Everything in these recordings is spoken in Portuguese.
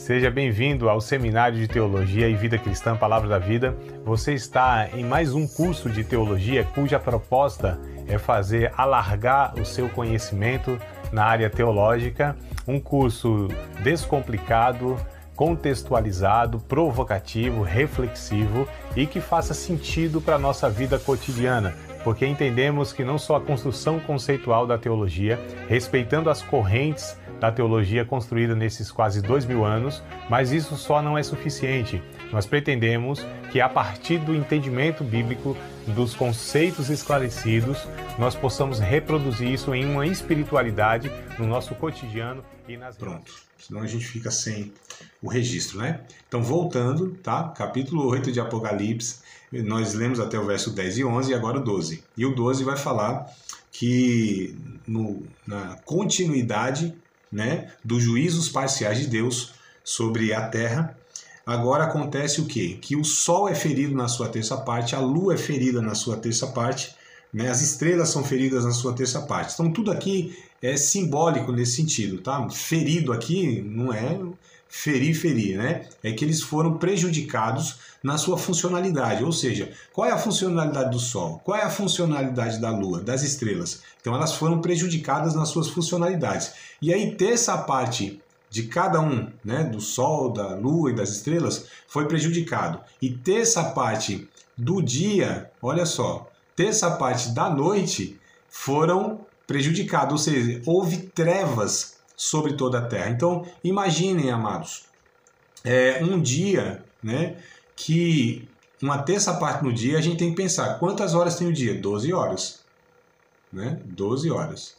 Seja bem-vindo ao Seminário de Teologia e Vida Cristã Palavra da Vida. Você está em mais um curso de teologia cuja proposta é fazer alargar o seu conhecimento na área teológica. Um curso descomplicado, contextualizado, provocativo, reflexivo e que faça sentido para a nossa vida cotidiana, porque entendemos que não só a construção conceitual da teologia, respeitando as correntes da teologia construída nesses quase 2000 anos, mas isso só não é suficiente. Nós pretendemos que a partir do entendimento bíblico, dos conceitos esclarecidos, nós possamos reproduzir isso em uma espiritualidade no nosso cotidiano e nas... Pronto, senão a gente fica sem o registro, né? Então, voltando, tá? Capítulo 8 de Apocalipse, nós lemos até o verso 10 e 11 e agora o 12. E o 12 vai falar que na continuidade, né, dos juízos parciais de Deus sobre a terra, agora acontece o quê? Que o sol é ferido na sua terça parte, a lua é ferida na sua terça parte, né, as estrelas são feridas na sua terça parte. Então tudo aqui é simbólico nesse sentido, tá? Ferido aqui não é ferir, né? É que eles foram prejudicados na sua funcionalidade, ou seja, qual é a funcionalidade do Sol? Qual é a funcionalidade da Lua, das estrelas? Então elas foram prejudicadas nas suas funcionalidades. E aí terça parte de cada um, né, do Sol, da Lua e das estrelas, foi prejudicado. E terça parte do dia, olha só, terça parte da noite foram prejudicados, ou seja, houve trevas sobre toda a terra. Então, imaginem, amados, um dia, né, que uma terça parte no dia, a gente tem que pensar, quantas horas tem o dia? 12 horas. Né? 12 horas.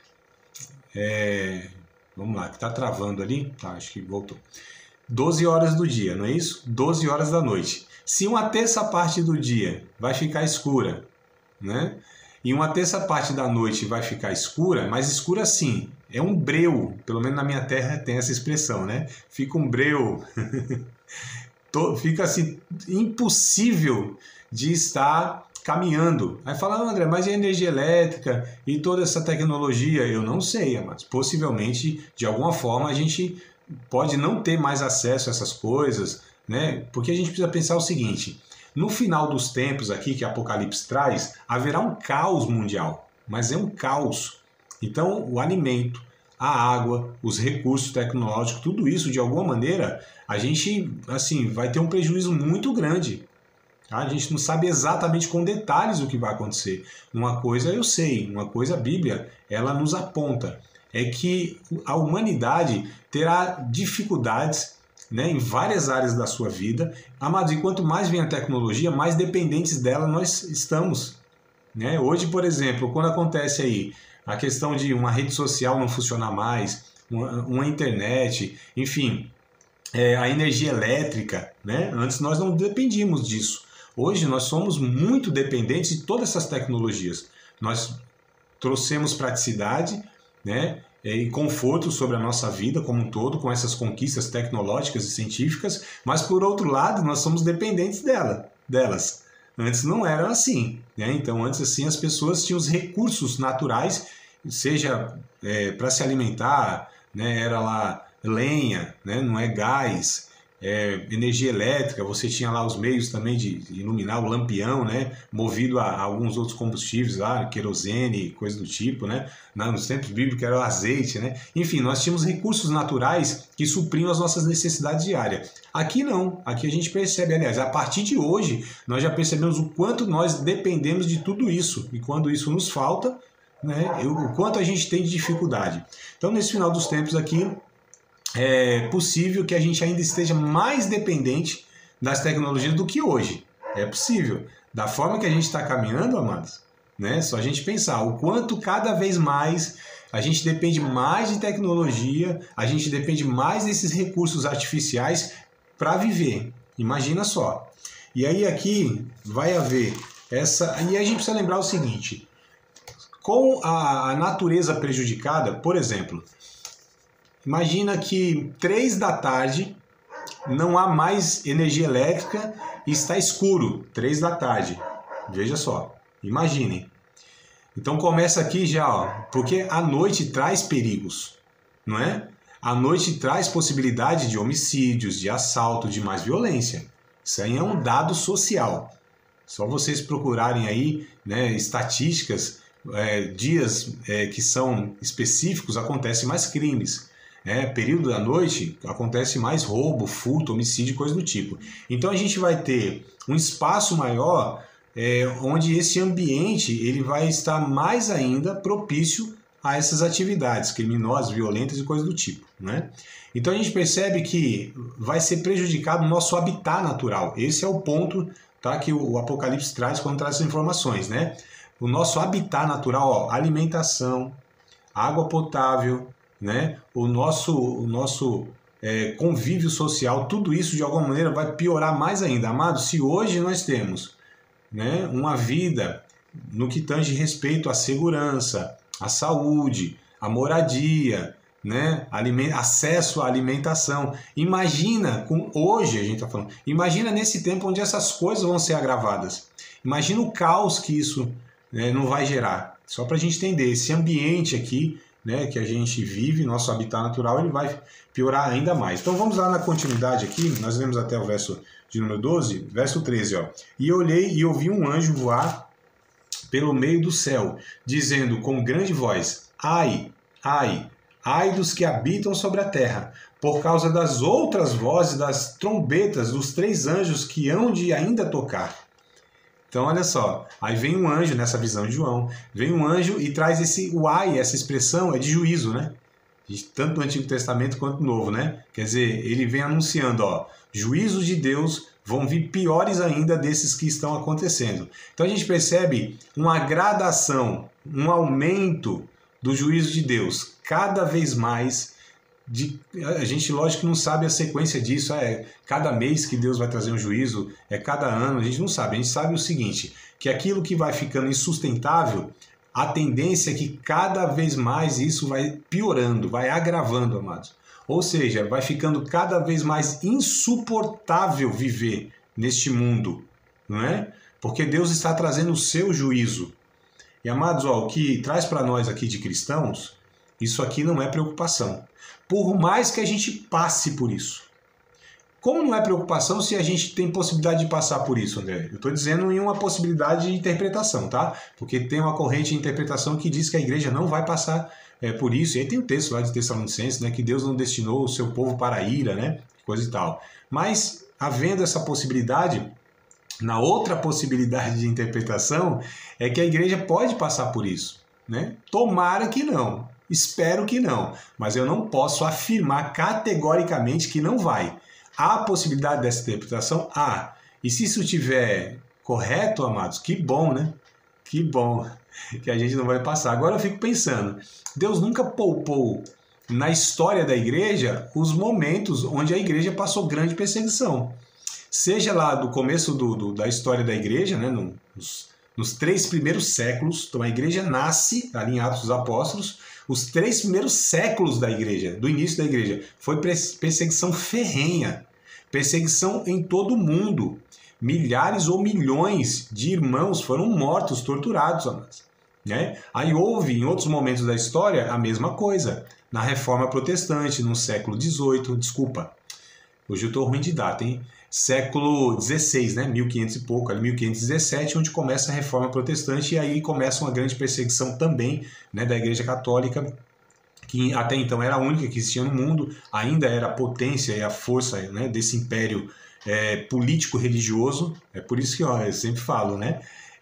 Vamos lá, que está travando ali. Tá, acho que voltou. 12 horas do dia, não é isso? 12 horas da noite. Se uma terça parte do dia vai ficar escura, né? E uma terça parte da noite vai ficar escura, mas escura assim, é um breu, pelo menos na minha terra tem essa expressão, né? Fica um breu, fica assim, impossível de estar caminhando. Aí fala, André, mas e a energia elétrica e toda essa tecnologia? Eu não sei, mas possivelmente, de alguma forma, a gente pode não ter mais acesso a essas coisas, né? Porque a gente precisa pensar o seguinte... No final dos tempos aqui que Apocalipse traz, haverá um caos mundial, mas é um caos. Então, o alimento, a água, os recursos tecnológicos, tudo isso, de alguma maneira, a gente assim, vai ter um prejuízo muito grande. Tá? A gente não sabe exatamente com detalhes o que vai acontecer. Uma coisa eu sei, uma coisa a Bíblia, ela nos aponta, é que a humanidade terá dificuldades, né, em várias áreas da sua vida. Amados, e quanto mais vem a tecnologia, mais dependentes dela nós estamos. Né? Hoje, por exemplo, quando acontece aí a questão de uma rede social não funcionar mais, uma internet, enfim, a energia elétrica, né? Antes nós não dependíamos disso. Hoje nós somos muito dependentes de todas essas tecnologias. Nós trouxemos praticidade, né, e conforto sobre a nossa vida como um todo, com essas conquistas tecnológicas e científicas, mas por outro lado nós somos dependentes delas. Antes não era assim, né? Então antes assim as pessoas tinham os recursos naturais, seja para se alimentar, né? Era lá lenha, né? Não é gás, energia elétrica, você tinha lá os meios também de iluminar o lampião, né? Movido a alguns outros combustíveis lá, querosene, coisa do tipo, né? Nos tempos bíblicos era o azeite, né? Enfim, nós tínhamos recursos naturais que supriam as nossas necessidades diárias. Aqui não, aqui a gente percebe, aliás, a partir de hoje nós já percebemos o quanto nós dependemos de tudo isso, e quando isso nos falta, né? O quanto a gente tem de dificuldade. Então, nesse final dos tempos aqui, é possível que a gente ainda esteja mais dependente das tecnologias do que hoje. É possível. Da forma que a gente está caminhando, amados, né? Só a gente pensar o quanto cada vez mais a gente depende mais de tecnologia, a gente depende mais desses recursos artificiais para viver. Imagina só. E aí aqui vai haver essa... E a gente precisa lembrar o seguinte. Com a natureza prejudicada, por exemplo... Imagina que 3 da tarde não há mais energia elétrica e está escuro, 3 da tarde. Veja só, imaginem. Então começa aqui já, ó, porque a noite traz perigos, não é? A noite traz possibilidade de homicídios, de assalto, de mais violência. Isso aí é um dado social. Só vocês procurarem aí, né, estatísticas, dias que são específicos, acontecem mais crimes. Período da noite, acontece mais roubo, furto, homicídio, coisa do tipo. Então a gente vai ter um espaço maior onde esse ambiente ele vai estar mais ainda propício a essas atividades criminosas, violentas e coisas do tipo, né? Então a gente percebe que vai ser prejudicado o nosso habitat natural. Esse é o ponto, tá, que o Apocalipse traz quando traz essas informações, né? O nosso habitat natural, ó, alimentação, água potável, né? O nosso convívio social, tudo isso de alguma maneira vai piorar mais ainda. Amados, se hoje nós temos, né, uma vida no que tange respeito à segurança, à saúde, à moradia, né, acesso à alimentação. Imagina, hoje a gente está falando, imagina nesse tempo onde essas coisas vão ser agravadas. Imagina o caos que isso, né, não vai gerar. Só para a gente entender, esse ambiente aqui, né, que a gente vive, nosso habitat natural, ele vai piorar ainda mais. Então vamos lá na continuidade aqui, nós lemos até o verso de número 12, verso 13. Ó. E eu olhei e ouvi um anjo voar pelo meio do céu, dizendo com grande voz: ai, ai, ai dos que habitam sobre a terra, por causa das outras vozes das trombetas dos 3 anjos que hão de ainda tocar. Então, olha só, aí vem um anjo, nessa visão de João, vem um anjo e traz o ai, essa expressão é de juízo, né? Tanto no Antigo Testamento quanto no Novo, né? Quer dizer, ele vem anunciando, ó, juízos de Deus vão vir piores ainda desses que estão acontecendo. Então a gente percebe uma gradação, um aumento do juízo de Deus, cada vez mais. A gente, lógico, não sabe a sequência disso, cada mês que Deus vai trazer um juízo, cada ano, a gente não sabe. A gente sabe o seguinte, que aquilo que vai ficando insustentável, a tendência é que cada vez mais isso vai piorando, vai agravando, amados. Ou seja, vai ficando cada vez mais insuportável viver neste mundo, não é? Porque Deus está trazendo o seu juízo. E, amados, ó, o que traz para nós aqui de cristãos, isso aqui não é preocupação. Por mais que a gente passe por isso. Como não é preocupação se a gente tem possibilidade de passar por isso, André? Eu estou dizendo em uma possibilidade de interpretação, tá? Porque tem uma corrente de interpretação que diz que a igreja não vai passar por isso. E aí tem um texto lá de Tessalonicenses, né, que Deus não destinou o seu povo para a ira, né? Coisa e tal. Mas, havendo essa possibilidade, na outra possibilidade de interpretação, é que a igreja pode passar por isso, né? Tomara que não. Espero que não, mas eu não posso afirmar categoricamente que não vai. Há a possibilidade dessa interpretação? Há. E se isso estiver correto, amados, que bom, né? Que bom que a gente não vai passar. Agora eu fico pensando, Deus nunca poupou na história da igreja os momentos onde a igreja passou grande perseguição. Seja lá do começo da história da igreja, né, nos 3 primeiros séculos, então a igreja nasce, ali em Atos dos Apóstolos, os 3 primeiros séculos da igreja, do início da igreja, foi perseguição ferrenha, perseguição em todo o mundo. Milhares ou milhões de irmãos foram mortos, torturados, amados, né? Aí houve, em outros momentos da história, a mesma coisa. Na Reforma Protestante, no século XVIII, desculpa, hoje eu estou ruim de data, hein? Século XVI, né? 1500 e pouco, ali 1517, onde começa a Reforma Protestante e aí começa uma grande perseguição também, né, da Igreja Católica, que até então era a única que existia no mundo, ainda era a potência e a força, né, desse império político-religioso. É por isso que eu sempre falo, né?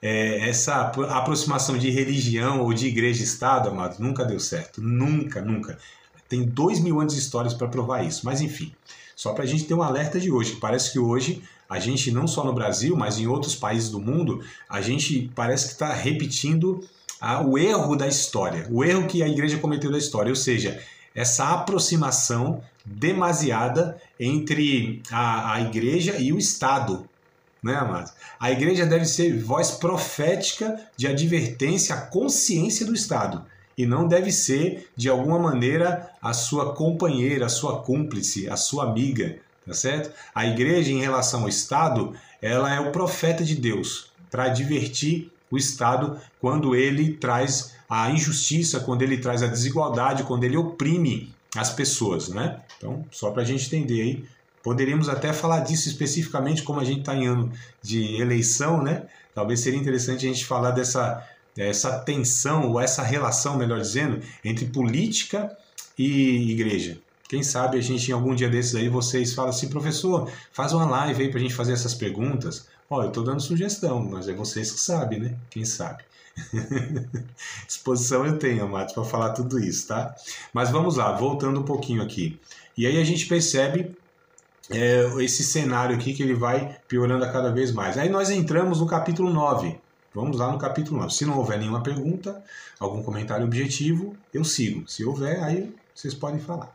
Essa aproximação de religião ou de igreja-estado, amados, nunca deu certo. Nunca, nunca. Tem 2000 anos de histórias para provar isso, mas enfim. Só para a gente ter um alerta de hoje, que parece que hoje a gente, não só no Brasil, mas em outros países do mundo, a gente parece que está repetindo o erro da história, o erro que a igreja cometeu da história, ou seja, essa aproximação demasiada entre a igreja e o Estado, né, amados? A igreja deve ser voz profética de advertência à consciência do Estado. E não deve ser, de alguma maneira, a sua companheira, a sua cúmplice, a sua amiga, tá certo? A igreja, em relação ao Estado, ela é o profeta de Deus para advertir o Estado quando ele traz a injustiça, quando ele traz a desigualdade, quando ele oprime as pessoas, né? Então, só para a gente entender aí, poderíamos até falar disso especificamente, como a gente está em ano de eleição, né? Talvez seria interessante a gente falar dessa tensão, ou essa relação, melhor dizendo, entre política e igreja. Quem sabe a gente, em algum dia desses aí, vocês falam assim, professor, faz uma live aí para a gente fazer essas perguntas. Ó, eu estou dando sugestão, mas é vocês que sabem, né? Quem sabe? Disposição eu tenho, amados, para falar tudo isso, tá? Mas vamos lá, voltando um pouquinho aqui. E aí a gente percebe esse cenário aqui que ele vai piorando a cada vez mais. Aí nós entramos no capítulo 9. Vamos lá no capítulo 9. Se não houver nenhuma pergunta, algum comentário objetivo, eu sigo. Se houver, aí vocês podem falar.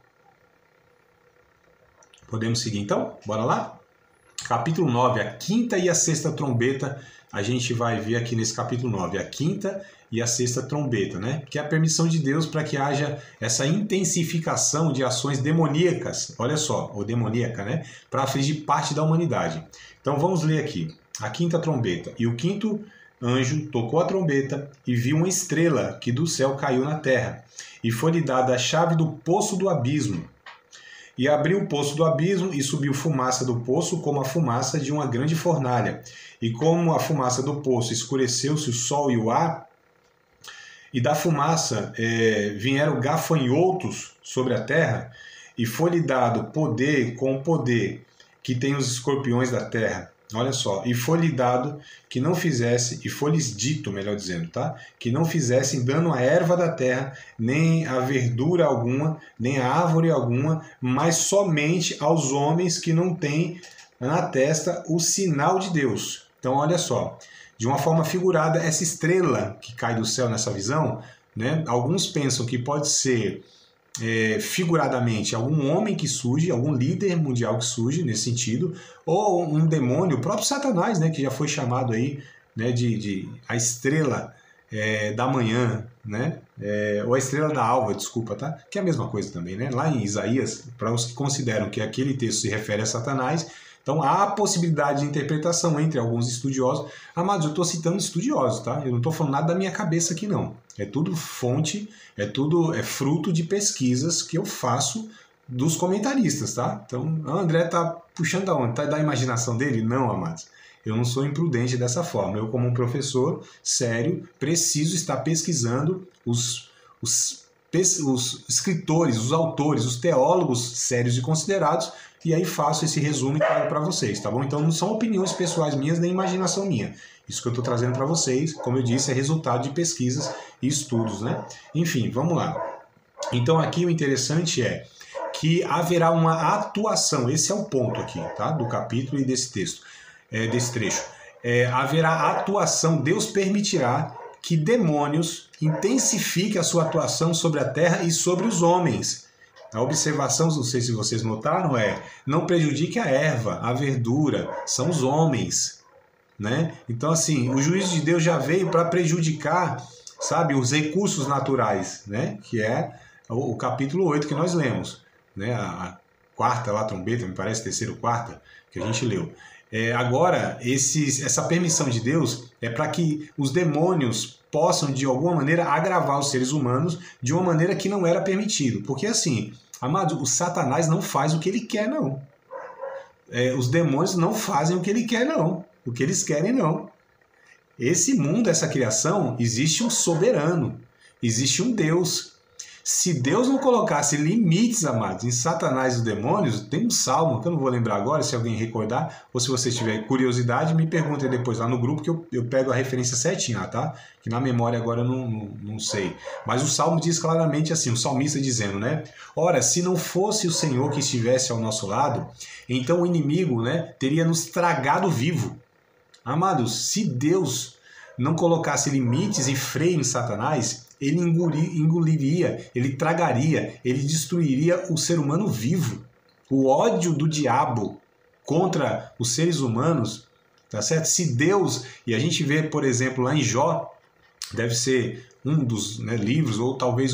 Podemos seguir então? Bora lá? Capítulo 9, a quinta e a sexta trombeta, a gente vai ver aqui nesse capítulo 9, a quinta e a sexta trombeta, né? Que é a permissão de Deus para que haja essa intensificação de ações demoníacas, olha só, ou demoníaca, né? Para afligir parte da humanidade. Então vamos ler aqui, a quinta trombeta. E o quinto anjo tocou a trombeta e viu uma estrela que do céu caiu na terra, e foi-lhe dada a chave do poço do abismo. E abriu o poço do abismo, e subiu fumaça do poço como a fumaça de uma grande fornalha. E como a fumaça do poço escureceu-se o sol e o ar, e da fumaça vieram gafanhotos sobre a terra, e foi-lhe dado poder com o poder que tem os escorpiões da terra. Olha só, e foi-lhe dado que não fizesse, e foi-lhes dito, melhor dizendo, tá? Que não fizessem dano à erva da terra, nem a verdura alguma, nem a árvore alguma, mas somente aos homens que não têm na testa o sinal de Deus. Então, olha só, de uma forma figurada, essa estrela que cai do céu nessa visão, né? Alguns pensam que pode ser figuradamente algum homem que surge, algum líder mundial que surge nesse sentido, ou um demônio, o próprio Satanás, né, que já foi chamado aí, né, de a estrela da manhã, né, ou a estrela da alva, desculpa, tá? Que é a mesma coisa também, né? Lá em Isaías, para os que consideram que aquele texto se refere a Satanás, então há a possibilidade de interpretação entre alguns estudiosos. Amados, eu estou citando estudiosos, tá? Eu não estou falando nada da minha cabeça aqui, não. É tudo fonte, é fruto de pesquisas que eu faço dos comentaristas, tá? Então, o André tá puxando da onde? Tá da imaginação dele? Não, amados. Eu não sou imprudente dessa forma. Eu, como um professor sério, preciso estar pesquisando os escritores, os autores, os teólogos sérios e considerados, e aí faço esse resumo e trago para vocês, tá bom? Então não são opiniões pessoais minhas, nem imaginação minha. Isso que eu estou trazendo para vocês, como eu disse, é resultado de pesquisas e estudos, né? Enfim, vamos lá. Então aqui o interessante é que haverá uma atuação, esse é o ponto aqui, tá? Do capítulo e desse texto, desse trecho. Haverá atuação, Deus permitirá que demônios intensifiquem a sua atuação sobre a terra e sobre os homens. A observação, não sei se vocês notaram, não prejudique a erva, a verdura, são os homens, né? Então, assim, o juízo de Deus já veio para prejudicar, sabe, os recursos naturais, né? Que é o capítulo 8 que nós lemos, né? A quarta lá, trombeta, me parece, terceira ou quarta, que a gente leu. Agora, essa permissão de Deus é para que os demônios possam, de alguma maneira, agravar os seres humanos de uma maneira que não era permitido. Porque, assim, amado, o Satanás não faz o que ele quer, não. Os demônios não fazem o que ele quer, não. O que eles querem, não. Esse mundo, essa criação, existe um soberano, existe um Deus. Se Deus não colocasse limites, amados, em Satanás e os demônios, tem um salmo, que eu não vou lembrar agora, se alguém recordar, ou se você tiver curiosidade, me perguntem depois lá no grupo, que eu pego a referência certinha, tá? Que na memória agora eu não sei. Mas o salmo diz claramente assim, o salmista dizendo, né? Ora, se não fosse o Senhor que estivesse ao nosso lado, então o inimigo, né, teria nos tragado vivo. Amados, se Deus não colocasse limites e freio em Satanás, ele engoliria, ele tragaria, ele destruiria o ser humano vivo. O ódio do diabo contra os seres humanos, tá certo? Se Deus, e a gente vê, por exemplo, lá em Jó, deve ser um dos livros, ou talvez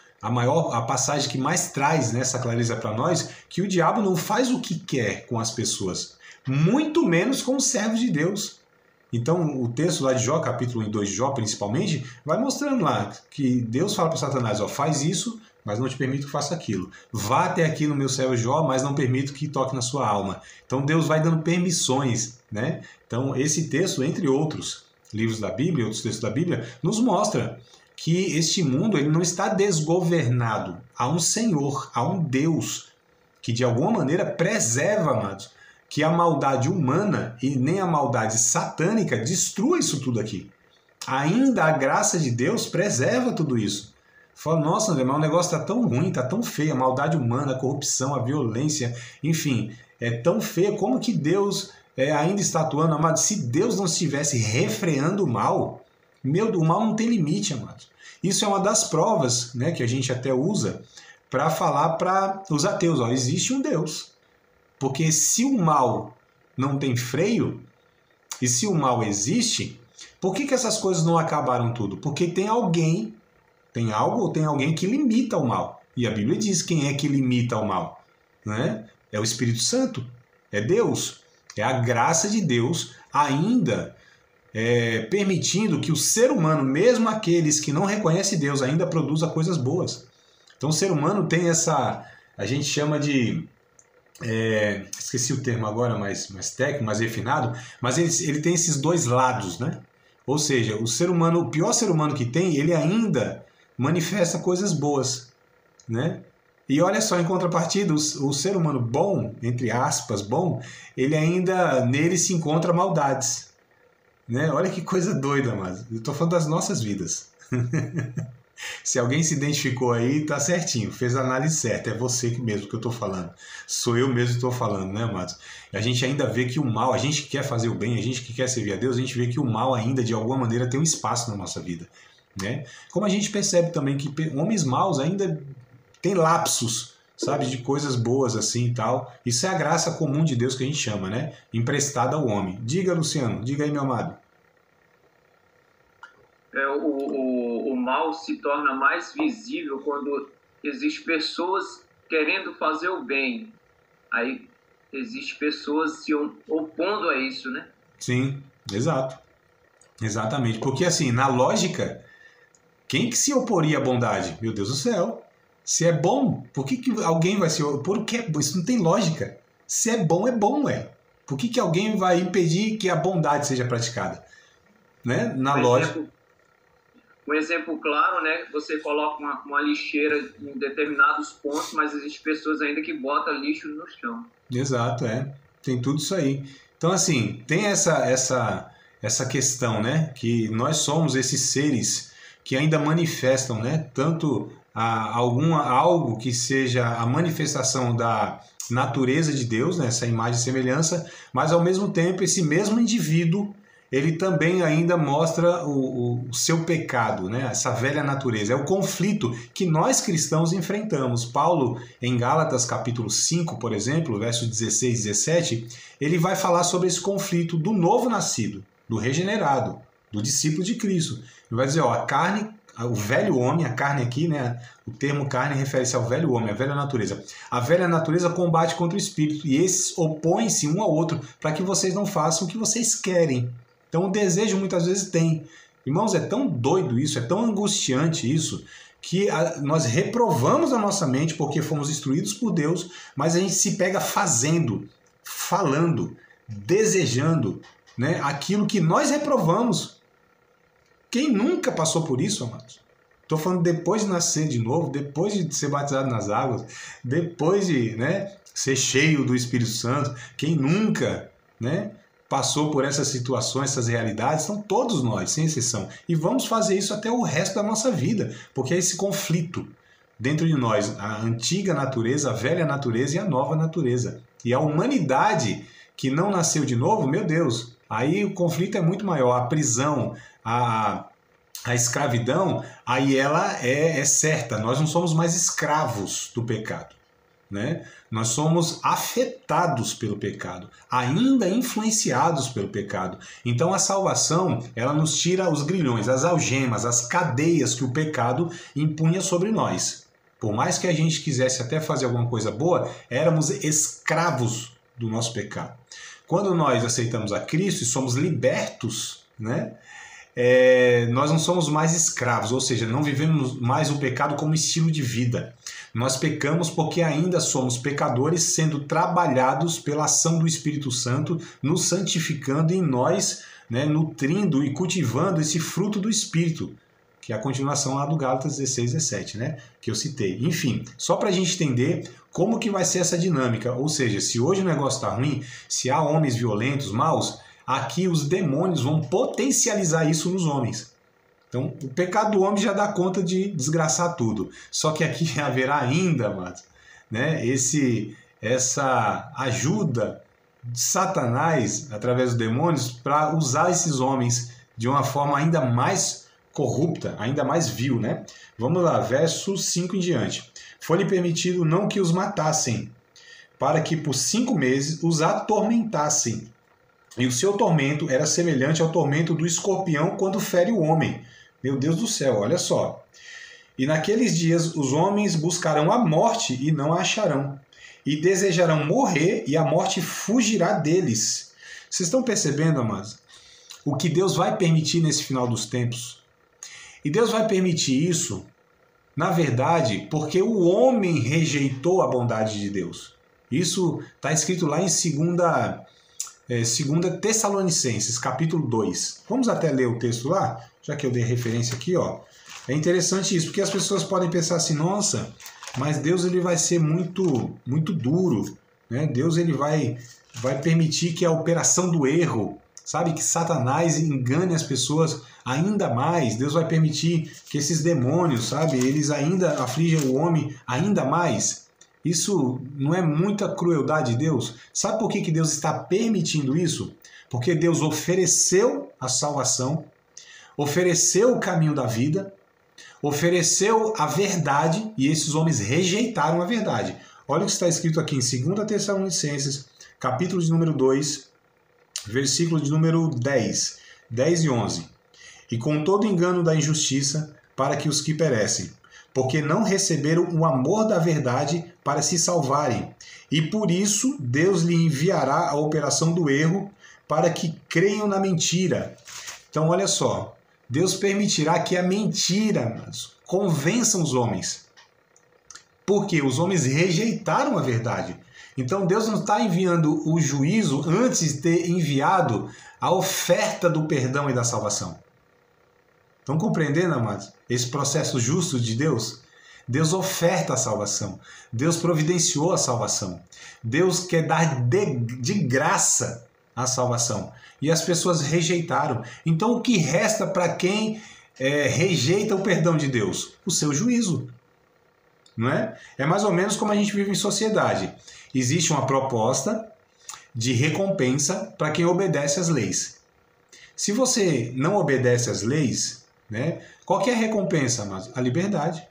a passagem que mais traz essa clareza para nós, que o diabo não faz o que quer com as pessoas, muito menos com os servos de Deus. Então, o texto lá de Jó, capítulo 2 de Jó, principalmente, vai mostrando lá que Deus fala para Satanás, faz isso, mas não te permito que faça aquilo. Vá até aqui no meu servo Jó, mas não permito que toque na sua alma. Então Deus vai dando permissões, né? Então esse texto, entre outros livros da Bíblia, outros textos da Bíblia, nos mostra que este mundo ele não está desgovernado. Há um Senhor, há um Deus que de alguma maneira preserva, amados, que a maldade humana e nem a maldade satânica destrua isso tudo aqui. Ainda a graça de Deus preserva tudo isso. Fala, nossa, André, mas o negócio está tão ruim, está tão feio, a maldade humana, a corrupção, a violência, enfim, é tão feio. Como que Deus ainda está atuando, amado? Se Deus não estivesse refreando o mal, o mal não tem limite, amado. Isso é uma das provas, né, que a gente até usa para falar para os ateus, ó, existe um Deus. Porque se o mal não tem freio, e se o mal existe, por que essas coisas não acabaram tudo? Porque tem alguém, tem algo ou tem alguém que limita o mal. E a Bíblia diz quem é que limita o mal, né? É o Espírito Santo, é Deus, é a graça de Deus ainda permitindo que o ser humano, mesmo aqueles que não reconhecem Deus, ainda produza coisas boas. Então o ser humano tem essa, a gente chama de, esqueci o termo agora, mais técnico, mais refinado, mas ele tem esses dois lados, né? Ou seja, o ser humano, o pior ser humano que tem, ele ainda manifesta coisas boas, né? E olha só, em contrapartida, o ser humano bom, entre aspas, bom, ele ainda, nele se encontra maldades. Né? Olha que coisa doida, mas eu estou falando das nossas vidas. Se alguém se identificou aí, tá certinho, fez a análise certa, é você mesmo que eu estou falando. Sou eu mesmo que estou falando, né, amados? E a gente ainda vê que o mal, a gente que quer fazer o bem, a gente que quer servir a Deus, a gente vê que o mal ainda, de alguma maneira, tem um espaço na nossa vida. Né? Como a gente percebe também que homens maus ainda têm lapsos, sabe, de coisas boas assim e tal. Isso é a graça comum de Deus que a gente chama, né? Emprestada ao homem. Diga, Luciano, diga aí, meu amado. O mal se torna mais visível quando existem pessoas querendo fazer o bem. Aí existem pessoas se opondo a isso, né? Sim, exato. Exatamente. Porque assim, na lógica, quem que se oporia à bondade? Meu Deus do céu. Se é bom, por que alguém vai se opor? Por que? Isso não tem lógica. Se é bom, ué. Por que alguém vai impedir que a bondade seja praticada? Né? Na lógica. Um exemplo claro, né? Você coloca uma lixeira em determinados pontos, mas existem pessoas ainda que botam lixo no chão. Exato, tem tudo isso aí. Então, assim, tem essa questão, né? Que nós somos esses seres que ainda manifestam, né? Tanto algo que seja a manifestação da natureza de Deus, né? Essa imagem e semelhança, mas ao mesmo tempo esse mesmo indivíduo ele também ainda mostra o seu pecado, né? Essa velha natureza. É o conflito que nós cristãos enfrentamos. Paulo, em Gálatas capítulo 5, por exemplo, versos 16 e 17, ele vai falar sobre esse conflito do novo nascido, do regenerado, do discípulo de Cristo. Ele vai dizer, a carne, o velho homem, a carne aqui, né? O termo carne refere-se ao velho homem, à velha natureza. A velha natureza combate contra o espírito e esses opõem-se um ao outro para que vocês não façam o que vocês querem. Então o desejo muitas vezes tem. Irmãos, é tão doido isso, é tão angustiante isso, que nós reprovamos a nossa mente porque fomos instruídos por Deus, mas a gente se pega fazendo, falando, desejando, né, aquilo que nós reprovamos. Quem nunca passou por isso, amados? Estou falando depois de nascer de novo, depois de ser batizado nas águas, depois de, né, ser cheio do Espírito Santo. Quem nunca, né, passou por essas situações, essas realidades? São todos nós, sem exceção. E vamos fazer isso até o resto da nossa vida, porque é esse conflito dentro de nós, a antiga natureza, a velha natureza e a nova natureza. E a humanidade que não nasceu de novo, meu Deus, aí o conflito é muito maior. A prisão, a escravidão, aí ela é certa. Nós não somos mais escravos do pecado, né? Nós somos afetados pelo pecado, ainda influenciados pelo pecado. Então a salvação, ela nos tira os grilhões, as algemas, as cadeias que o pecado impunha sobre nós. Por mais que a gente quisesse até fazer alguma coisa boa, éramos escravos do nosso pecado. Quando nós aceitamos a Cristo e somos libertos, né, nós não somos mais escravos, ou seja, não vivemos mais o pecado como estilo de vida. Nós pecamos porque ainda somos pecadores, sendo trabalhados pela ação do Espírito Santo, nos santificando em nós, né, nutrindo e cultivando esse fruto do Espírito, que é a continuação lá do Gálatas 16, 17, né, que eu citei. Enfim, só para a gente entender como que vai ser essa dinâmica, ou seja, se hoje o negócio está ruim, se há homens violentos, maus, aqui os demônios vão potencializar isso nos homens. Então, o pecado do homem já dá conta de desgraçar tudo. Só que aqui haverá ainda, né, essa ajuda de Satanás, através dos demônios, para usar esses homens de uma forma ainda mais corrupta, ainda mais vil, né? Vamos lá, verso 5 em diante. Foi-lhe permitido não que os matassem, para que por 5 meses os atormentassem. E o seu tormento era semelhante ao tormento do escorpião quando fere o homem. Meu Deus do céu, olha só. E naqueles dias os homens buscarão a morte e não a acharão. E desejarão morrer e a morte fugirá deles. Vocês estão percebendo, amados? O que Deus vai permitir nesse final dos tempos? E Deus vai permitir isso, na verdade, porque o homem rejeitou a bondade de Deus. Isso está escrito lá em 2 Tessalonicenses, capítulo 2. Vamos até ler o texto lá? Já que eu dei referência aqui, ó. É interessante isso, porque as pessoas podem pensar assim, nossa, mas Deus ele vai ser muito duro, né? Deus ele vai permitir que a operação do erro, sabe, que Satanás engane as pessoas ainda mais. Deus vai permitir que esses demônios, sabe, eles ainda afligem o homem ainda mais. Isso não é muita crueldade de Deus? Sabe por que Deus está permitindo isso? Porque Deus ofereceu a salvação, ofereceu o caminho da vida, ofereceu a verdade e esses homens rejeitaram a verdade. Olha o que está escrito aqui em 2 Tessalonicenses, capítulo de número 2, versículo de número 10 e 11. E com todo engano da injustiça, para que os que perecem, porque não receberam o amor da verdade para se salvarem. E por isso Deus lhe enviará a operação do erro para que creiam na mentira. Então olha só, Deus permitirá que a mentira convença os homens. Porque os homens rejeitaram a verdade. Então Deus não está enviando o juízo antes de ter enviado a oferta do perdão e da salvação. Estão compreendendo, amados? Esse processo justo de Deus? Deus oferta a salvação. Deus providenciou a salvação. Deus quer dar de graça a salvação. E as pessoas rejeitaram. Então o que resta para quem rejeita o perdão de Deus? O seu juízo. Não é? É mais ou menos como a gente vive em sociedade. Existe uma proposta de recompensa para quem obedece às leis. Se você não obedece às leis, né, qual que é a recompensa? A liberdade.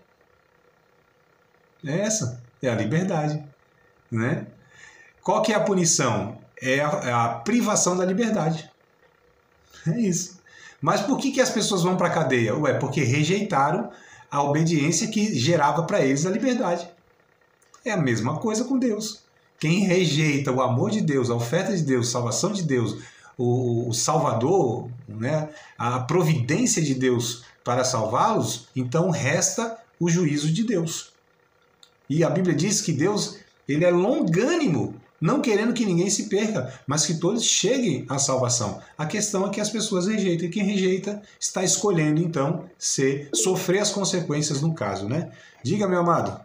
É essa, é a liberdade. Né? Qual que é a punição? É a privação da liberdade. É isso. Mas por que as pessoas vão para a cadeia? Ué, porque rejeitaram a obediência que gerava para eles a liberdade. É a mesma coisa com Deus. Quem rejeita o amor de Deus, a oferta de Deus, a salvação de Deus, o Salvador, né, a providência de Deus para salvá-los, então resta o juízo de Deus. E a Bíblia diz que Deus ele é longânimo, não querendo que ninguém se perca, mas que todos cheguem à salvação. A questão é que as pessoas rejeitam, e quem rejeita está escolhendo, então, sofrer as consequências no caso, né? Diga, meu amado.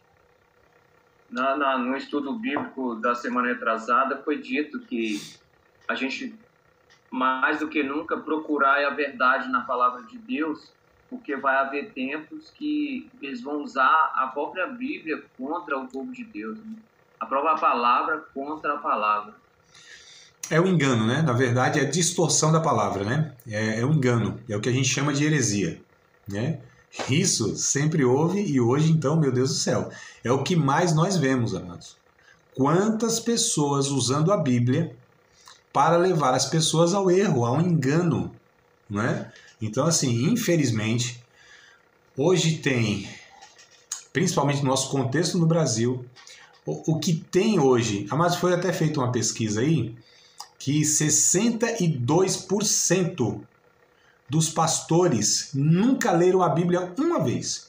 No estudo bíblico da semana retrasada foi dito que a gente, mais do que nunca, procurar a verdade na palavra de Deus, porque vai haver tempos que eles vão usar a própria Bíblia contra o povo de Deus, né? A própria palavra contra a palavra. É o engano, né? Na verdade, é a distorção da palavra, né? É o engano, é o que a gente chama de heresia, né? Isso sempre houve e hoje, então, meu Deus do céu, é o que mais nós vemos, amados. Quantas pessoas usando a Bíblia para levar as pessoas ao erro, ao engano, né? Então, assim, infelizmente, hoje tem, principalmente no nosso contexto no Brasil, o que tem hoje, mas foi até feita uma pesquisa aí, que 62% dos pastores nunca leram a Bíblia uma vez.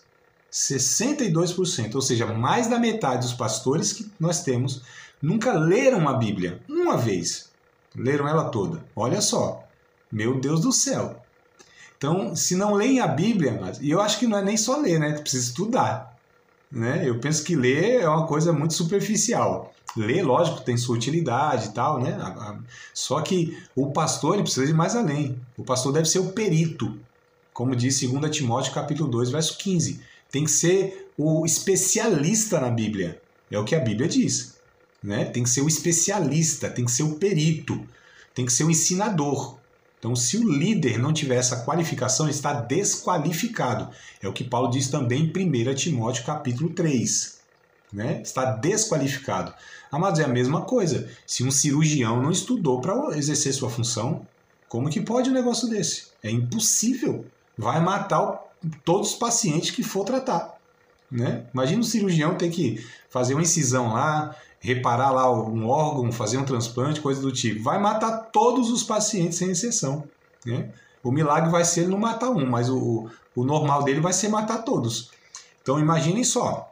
62%, ou seja, mais da metade dos pastores que nós temos nunca leram a Bíblia uma vez. Leram ela toda. Olha só, meu Deus do céu. Então, se não leem a Bíblia, e eu acho que não é nem só ler, né? Precisa estudar. Né? Eu penso que ler é uma coisa muito superficial. Ler, lógico, tem sua utilidade e tal, né? Só que o pastor ele precisa ir mais além. O pastor deve ser o perito, como diz 2 Timóteo capítulo 2, verso 15. Tem que ser o especialista na Bíblia. É o que a Bíblia diz. Né? Tem que ser o especialista, tem que ser o perito, tem que ser o ensinador. Então, se o líder não tiver essa qualificação, ele está desqualificado. É o que Paulo diz também em 1 Timóteo capítulo 3. Né? Está desqualificado. Amados, é a mesma coisa. Se um cirurgião não estudou para exercer sua função, como que pode um negócio desse? É impossível. Vai matar todos os pacientes que for tratar. Né? Imagina um cirurgião ter que fazer uma incisão lá, reparar lá um órgão, fazer um transplante, coisa do tipo. Vai matar todos os pacientes sem exceção. Né? O milagre vai ser ele não matar um, mas o normal dele vai ser matar todos. Então imaginem só,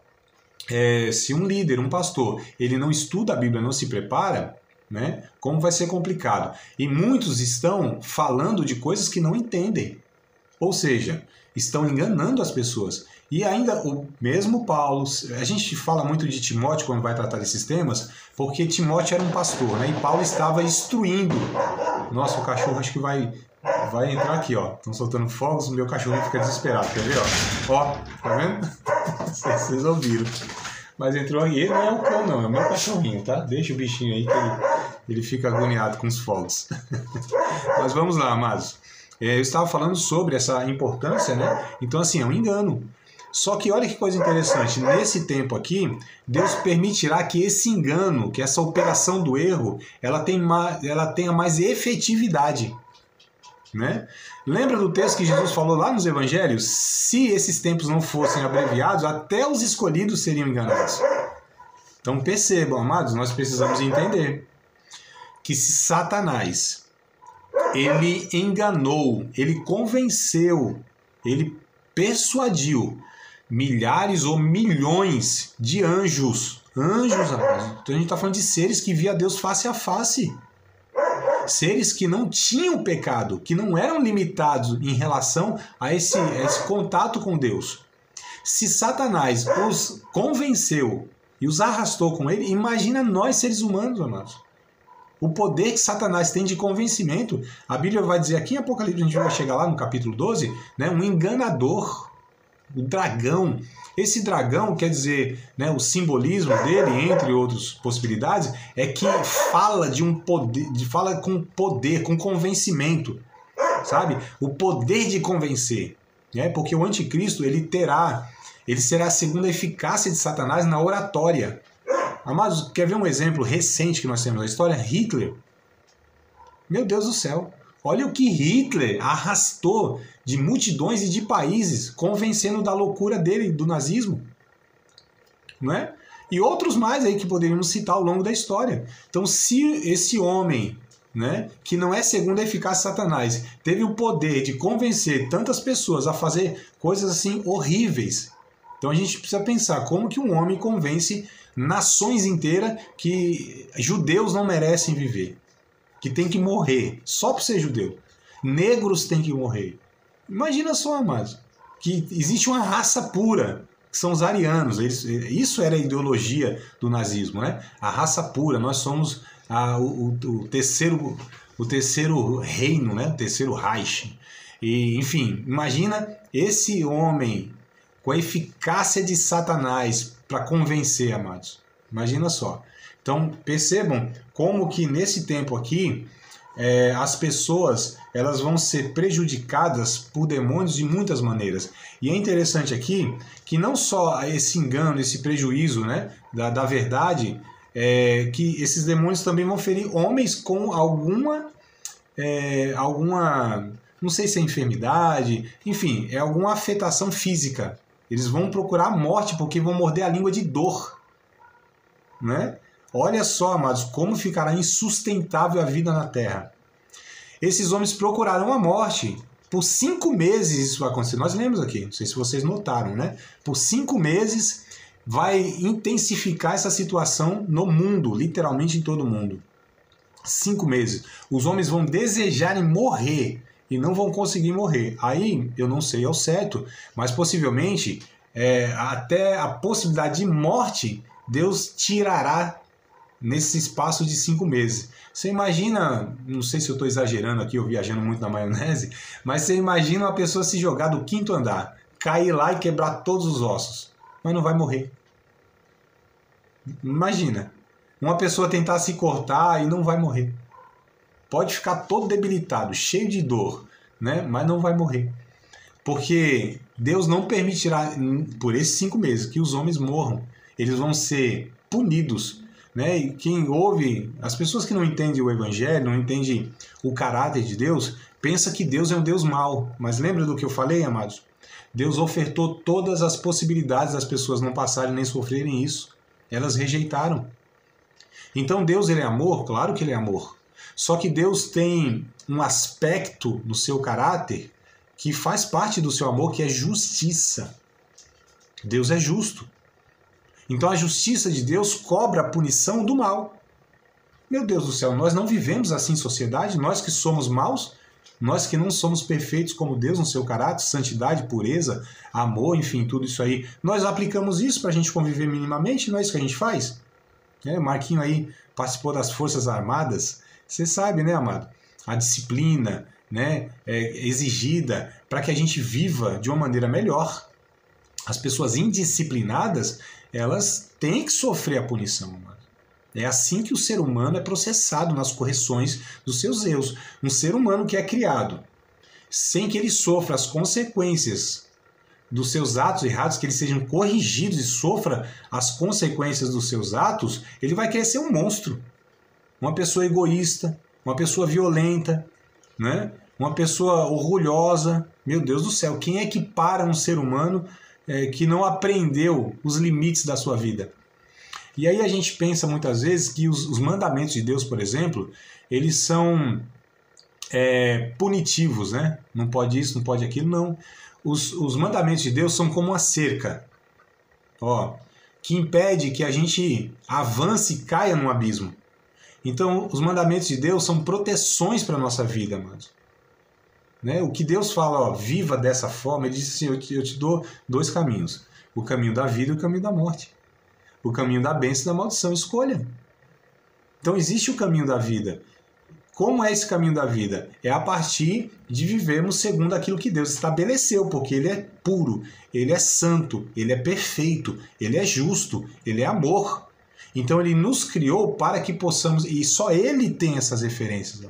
se um líder, um pastor, ele não estuda a Bíblia, não se prepara, né? Como vai ser complicado. E muitos estão falando de coisas que não entendem. Ou seja, estão enganando as pessoas. E ainda o mesmo Paulo, a gente fala muito de Timóteo quando vai tratar desses temas, porque Timóteo era um pastor, né? E Paulo estava instruindo. Nossa, o cachorro acho que vai entrar aqui, ó. Estão soltando fogos, o meu cachorrinho fica desesperado, quer ver, ó? Ó, tá vendo? Vocês ouviram. Mas entrou aí, ele não é o cão não, é o meu cachorrinho, tá? Deixa o bichinho aí que ele fica agoniado com os fogos. Mas vamos lá, amados. Eu estava falando sobre essa importância, né? Então, assim, é um engano. Só que olha que coisa interessante, nesse tempo aqui, Deus permitirá que esse engano, que essa operação do erro, ela tenha mais efetividade. Né? Lembra do texto que Jesus falou lá nos evangelhos? Se esses tempos não fossem abreviados, até os escolhidos seriam enganados. Então percebam, amados, nós precisamos entender que se Satanás, ele enganou, ele convenceu, ele persuadiu milhares ou milhões de anjos, amados. Então a gente está falando de seres que via Deus face a face. Seres que não tinham pecado, que não eram limitados em relação a esse contato com Deus. Se Satanás os convenceu e os arrastou com ele, imagina nós, seres humanos, amados. O poder que Satanás tem de convencimento. A Bíblia vai dizer aqui em Apocalipse, a gente vai chegar lá no capítulo 12, né, um enganador, o dragão. Esse dragão, quer dizer, né, o simbolismo dele, entre outras possibilidades, é que fala de um poder, fala com poder, com convencimento, sabe? O poder de convencer, né? Porque o anticristo, ele será a segunda eficácia de Satanás na oratória. Amados, quer ver um exemplo recente que nós temos na história? Hitler. Meu Deus do céu. Olha o que Hitler arrastou de multidões e de países, convencendo da loucura dele, do nazismo. Não é? E outros mais aí que poderíamos citar ao longo da história. Então, se esse homem, né, que não é segundo a eficácia de Satanás, teve o poder de convencer tantas pessoas a fazer coisas assim horríveis, então a gente precisa pensar como que um homem convence nações inteiras que judeus não merecem viver, que tem que morrer só por ser judeu. Negros têm que morrer. Imagina só, amados, que existe uma raça pura, que são os arianos. Isso era a ideologia do nazismo, né? A raça pura. Nós somos o terceiro reino, né? O terceiro Reich. E, enfim, imagina esse homem com a eficácia de Satanás para convencer, amados. Imagina só. Então, percebam como que nesse tempo aqui, as pessoas elas vão ser prejudicadas por demônios de muitas maneiras. E é interessante aqui que não só esse engano, esse prejuízo, né, da verdade, que esses demônios também vão ferir homens com alguma, não sei se é enfermidade, enfim, é alguma afetação física. Eles vão procurar a morte porque vão morder a língua de dor. Né? Olha só, amados, como ficará insustentável a vida na terra. Esses homens procurarão a morte Por 5 meses isso vai acontecer. Nós lemos aqui, não sei se vocês notaram, né? Por 5 meses vai intensificar essa situação no mundo, literalmente em todo mundo. 5 meses. Os homens vão desejarem morrer e não vão conseguir morrer. Aí, eu não sei ao certo, mas possivelmente, até a possibilidade de morte, Deus tirará nesse espaço de 5 meses. Você imagina, não sei se eu estou exagerando aqui ou viajando muito na maionese, mas você imagina uma pessoa se jogar do 5º andar, cair lá e quebrar todos os ossos, mas não vai morrer. Imagina, uma pessoa tentar se cortar e não vai morrer. Pode ficar todo debilitado, cheio de dor, né? Mas não vai morrer. Porque Deus não permitirá, por esses 5 meses, que os homens morram. Eles vão ser punidos, né? E quem ouve, as pessoas que não entendem o Evangelho, não entendem o caráter de Deus, pensa que Deus é um Deus mau. Mas lembra do que eu falei, amados? Deus ofertou todas as possibilidades das pessoas não passarem nem sofrerem isso. Elas rejeitaram. Então Deus, ele é amor? Claro que ele é amor. Só que Deus tem um aspecto no seu caráter que faz parte do seu amor, que é justiça. Deus é justo. Então a justiça de Deus cobra a punição do mal. Meu Deus do céu, nós não vivemos assim em sociedade? Nós que somos maus? Nós que não somos perfeitos como Deus no seu caráter, santidade, pureza, amor, enfim, tudo isso aí. Nós aplicamos isso para a gente conviver minimamente, não é isso que a gente faz? Marquinho aí participou das Forças Armadas. Você sabe, né, amado? A disciplina, né, exigida para que a gente viva de uma maneira melhor. As pessoas indisciplinadas, elas têm que sofrer a punição, amado. É assim que o ser humano é processado nas correções dos seus erros. Um ser humano que é criado sem que ele sofra as consequências dos seus atos errados, que eles sejam corrigidos e sofra as consequências dos seus atos, ele vai querer ser um monstro. Uma pessoa egoísta, uma pessoa violenta, né? Uma pessoa orgulhosa. Meu Deus do céu, quem é que para um ser humano que não aprendeu os limites da sua vida? E aí a gente pensa muitas vezes que os mandamentos de Deus, por exemplo, eles são punitivos, né? Não pode isso, não pode aquilo, não. Os mandamentos de Deus são como uma cerca, que impede que a gente avance e caia num abismo. Então, os mandamentos de Deus são proteções para a nossa vida, amados. Né? O que Deus fala, viva dessa forma, ele diz assim, eu te dou 2 caminhos. O caminho da vida e o caminho da morte. O caminho da bênção e da maldição, escolha. Então, existe o caminho da vida. Como é esse caminho da vida? É a partir de vivermos segundo aquilo que Deus estabeleceu, porque Ele é puro, Ele é santo, Ele é perfeito, Ele é justo, Ele é amor. Então Ele nos criou para que possamos, e só Ele tem essas referências.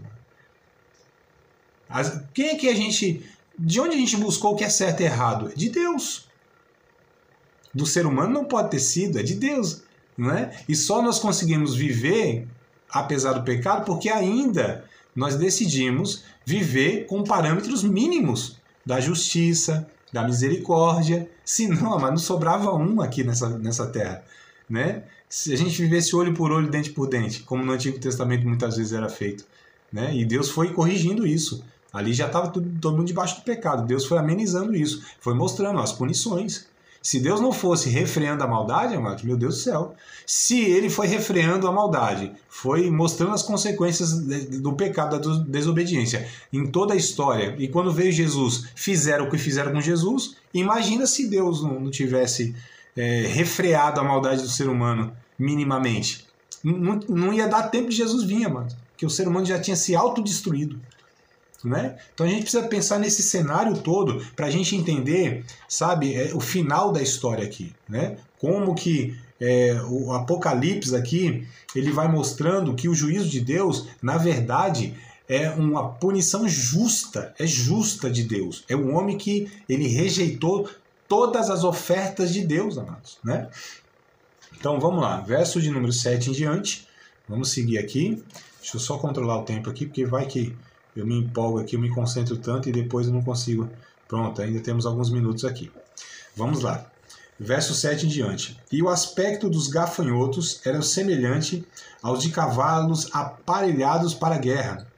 Quem é que de onde a gente buscou o que é certo e errado? De Deus. Do ser humano não pode ter sido, é de Deus. Né? E só nós conseguimos viver apesar do pecado, porque ainda nós decidimos viver com parâmetros mínimos da justiça, da misericórdia. Senão, mas não sobrava um aqui nessa terra. Né? Se a gente vivesse olho por olho, dente por dente, como no Antigo Testamento muitas vezes era feito. Né? E Deus foi corrigindo isso. Ali já estava todo mundo debaixo do pecado. Deus foi amenizando isso, foi mostrando as punições. Se Deus não fosse refreando a maldade, amados, meu Deus do céu. Se Ele foi refreando a maldade, foi mostrando as consequências do pecado, da desobediência em toda a história, e quando veio Jesus, fizeram o que fizeram com Jesus, imagina se Deus não tivesse refreado a maldade do ser humano minimamente. Não ia dar tempo de Jesus vir, amados, porque o ser humano já tinha se autodestruído. Né? Então a gente precisa pensar nesse cenário todo para a gente entender, sabe, o final da história aqui, né? Como que o Apocalipse aqui ele vai mostrando que o juízo de Deus, na verdade, é uma punição justa, é justa de Deus. É um homem que ele rejeitou todas as ofertas de Deus, amados, né? Então vamos lá, verso de número 7 em diante, vamos seguir aqui. Deixa eu só controlar o tempo aqui, porque vai que eu me empolgo aqui, eu me concentro tanto e depois eu não consigo. Pronto, ainda temos alguns minutos aqui. Vamos lá. Verso 7 em diante. E o aspecto dos gafanhotos era semelhante aos de cavalos aparelhados para a guerra.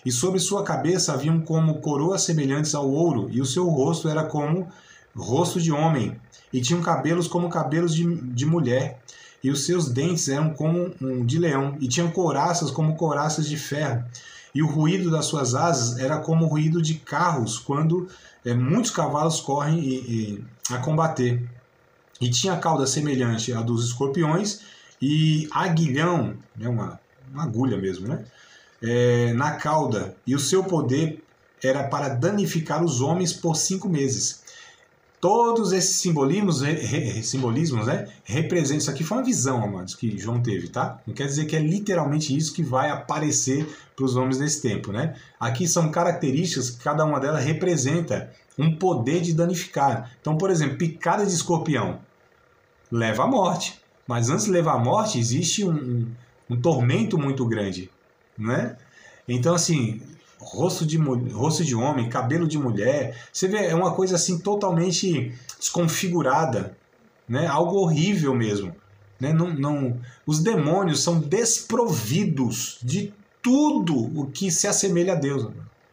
E sobre sua cabeça haviam como coroas semelhantes ao ouro, e o seu rosto era como rosto de homem, e tinham cabelos como cabelos de mulher, e os seus dentes eram como de leão, e tinham couraças como couraças de ferro, e o ruído das suas asas era como o ruído de carros, quando muitos cavalos correm a combater. E tinha cauda semelhante à dos escorpiões, e aguilhão, uma agulha mesmo, né? Na cauda, e o seu poder era para danificar os homens por 5 meses. Todos esses simbolismos, né, representam. Isso aqui foi uma visão, amados, que João teve, tá? Não quer dizer que é literalmente isso que vai aparecer para os homens desse tempo, né? Aqui são características que cada uma delas representa um poder de danificar. Então, por exemplo, picada de escorpião leva à morte. Mas antes de levar à morte, existe um tormento muito grande, né? Então, assim, rosto de homem, cabelo de mulher, você vê, é uma coisa assim totalmente desconfigurada, né? Algo horrível mesmo, né? Os demônios são desprovidos de tudo o que se assemelha a Deus.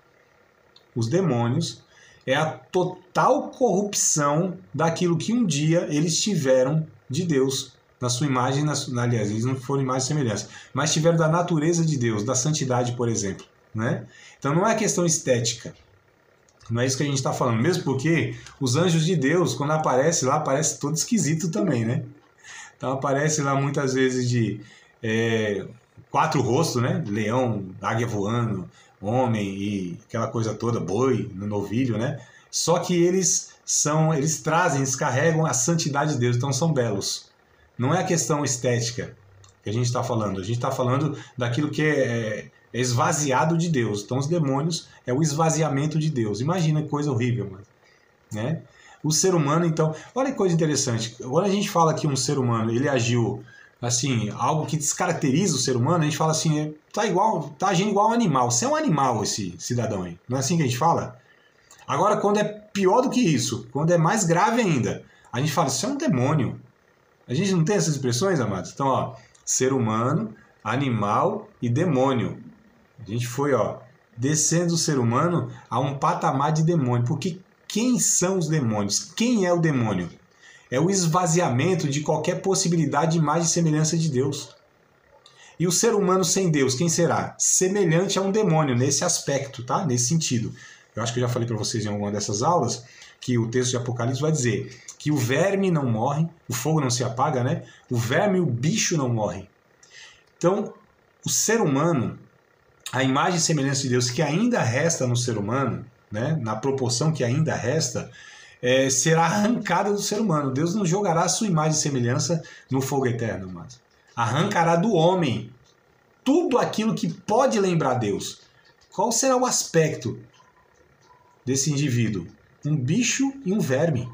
Os demônios é a total corrupção daquilo que um dia eles tiveram de Deus, na sua imagem, aliás, eles não foram imagem e semelhança, mas tiveram da natureza de Deus, da santidade, por exemplo, né? Então não é questão estética, não é isso que a gente está falando, mesmo porque os anjos de Deus, quando aparecem lá, aparece todo esquisito também, né? Então aparece lá muitas vezes de 4 rostos, né? Leão, águia voando, homem e aquela coisa toda, boi no novilho, né? Só que eles carregam a santidade de Deus, então são belos. Não é a questão estética que a gente está falando. A gente está falando daquilo que é esvaziado de Deus. Então os demônios é o esvaziamento de Deus. Imagina que coisa horrível, mano, né? O ser humano, então... Olha que coisa interessante. Quando a gente fala que um ser humano ele agiu assim, algo que descaracteriza o ser humano, a gente fala assim, tá agindo igual um animal. Você é um animal, esse cidadão aí. Não é assim que a gente fala? Agora, quando é pior do que isso, quando é mais grave ainda, a gente fala, isso é um demônio. A gente não tem essas expressões, amados? Então, ó, ser humano, animal e demônio. A gente foi, ó, descendo o ser humano a um patamar de demônio. Porque quem são os demônios? Quem é o demônio? É o esvaziamento de qualquer possibilidade de imagem e semelhança de Deus. E o ser humano sem Deus, quem será? Semelhante a um demônio, nesse aspecto, tá? Nesse sentido. Eu acho que eu já falei para vocês em alguma dessas aulas que o texto de Apocalipse vai dizer que o verme não morre, o fogo não se apaga, né? O verme e o bicho não morrem. Então, o ser humano, a imagem e semelhança de Deus que ainda resta no ser humano, né? Na proporção que ainda resta, será arrancada do ser humano. Deus não jogará a sua imagem e semelhança no fogo eterno, mas arrancará do homem tudo aquilo que pode lembrar Deus. Qual será o aspecto desse indivíduo? Um bicho e um verme.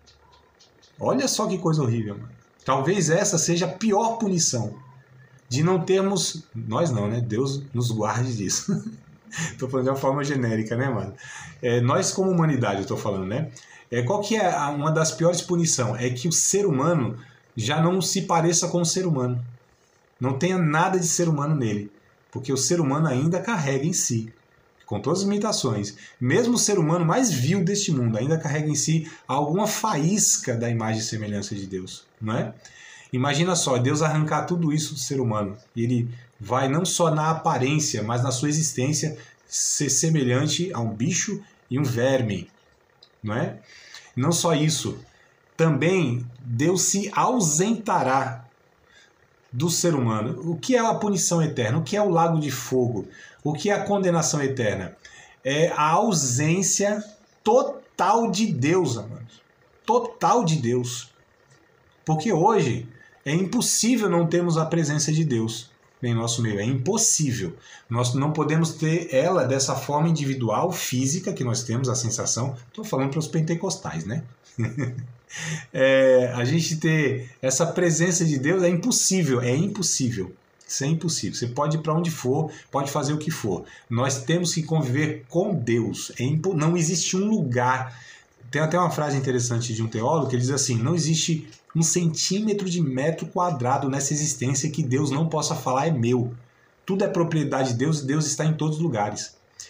Olha só que coisa horrível, mano. Talvez essa seja a pior punição de não termos... Nós não, né? Deus nos guarde disso. Estou falando de uma forma genérica, né, mano? Nós como humanidade, eu estou falando, né? Qual que é uma das piores punições? É que o ser humano já não se pareça com o ser humano. Não tenha nada de ser humano nele. Porque o ser humano ainda carrega em si, com todas as limitações, mesmo o ser humano mais vil deste mundo ainda carrega em si alguma faísca da imagem e semelhança de Deus, não é? Imagina só, Deus arrancar tudo isso do ser humano. Ele vai não só na aparência, mas na sua existência ser semelhante a um bicho e um verme, não é? Não só isso, também Deus se ausentará do ser humano. O que é a punição eterna? O que é o lago de fogo? O que é a condenação eterna? É a ausência total de Deus, amados. Total de Deus. Porque hoje é impossível não termos a presença de Deus em nosso meio. É impossível. Nós não podemos ter ela dessa forma individual, física, que nós temos a sensação. Estou falando para os pentecostais, né? A gente ter essa presença de Deus é impossível. Isso é impossível. Você pode ir para onde for, pode fazer o que for. Nós temos que conviver com Deus. Não existe um lugar. Tem até uma frase interessante de um teólogo que ele diz assim: não existe 1 centímetro de metro quadrado nessa existência que Deus não possa falar é meu. Tudo é propriedade de Deus e Deus está em todos os lugares.